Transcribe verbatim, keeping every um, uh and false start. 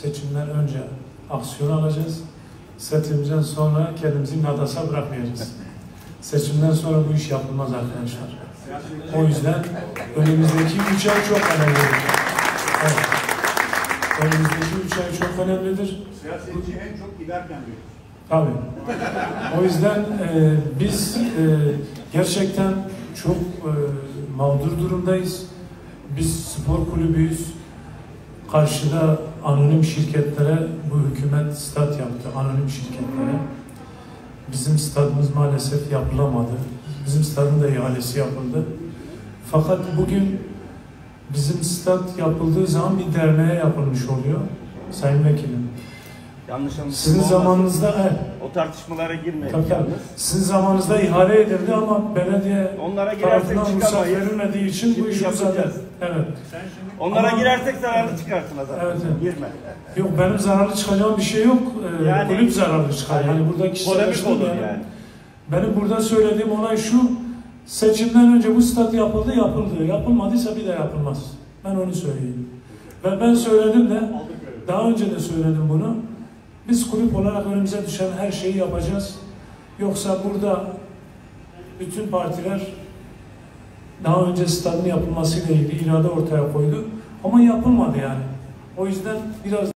seçimden önce aksiyon alacağız. Seçimden sonra kendimizi nadasa bırakmayacağız. Seçimden sonra bu iş yapılmaz arkadaşlar. O yüzden önümüzdeki üç ay çok önemlidir. Evet. Önümüzdeki üç ay çok önemlidir. Siyasetçi en çok giderken diyor. Tabii. O yüzden e, biz e, gerçekten çok e, mağdur durumdayız. Biz spor kulübüyüz. Karşıda anonim şirketlere bu hükümet stat yaptı. Anonim şirketlere. Bizim stadımız maalesef yapılamadı. Bizim stadın da ihalesi yapıldı. Fakat bugün bizim stat yapıldığı zaman bir derneğe yapılmış oluyor. Sayın Vekilim. Yanlış Sizin zamanınızda evet. O tartışmalara girmeyin. Tabii, tabii. Sizin zamanınızda ihale edildi ama belediye onlara girersek tarafından ruhsat çıkamayız. verilmediği için Şimdi bu iş uzadı. Evet. Onlara ama, girersek zararlı çıkarsın adam. Evet, evet. Girme. Yok benim zararlı çıkacağım bir şey yok. Ee, yani, kulüp zararlı çıkar. Yani burada polemik olur yani. yani. Benim burada söylediğim olay şu. Seçimden önce bu stat yapıldı, yapıldı. Yapılmadıysa bir de yapılmaz. Ben onu söyleyeyim. Ve ben söyledim de, daha önce de söyledim bunu. Biz kulüp olarak önümüze düşen her şeyi yapacağız. Yoksa burada bütün partiler daha önce stadın yapılmasıyla ilgili irade ortaya koydu. Ama yapılmadı yani. O yüzden biraz